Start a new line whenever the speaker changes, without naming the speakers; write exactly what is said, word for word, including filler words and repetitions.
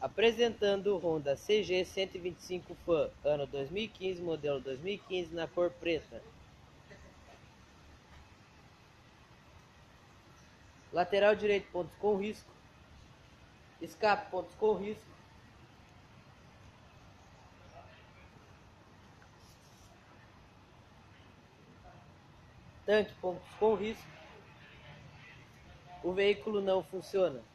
Apresentando o Honda C G cento e vinte e cinco Fan, ano dois mil e quinze, modelo dois mil e quinze, na cor preta. Lateral direito, pontos com risco. Escape, pontos com risco. Tanque, pontos com risco. O veículo não funciona.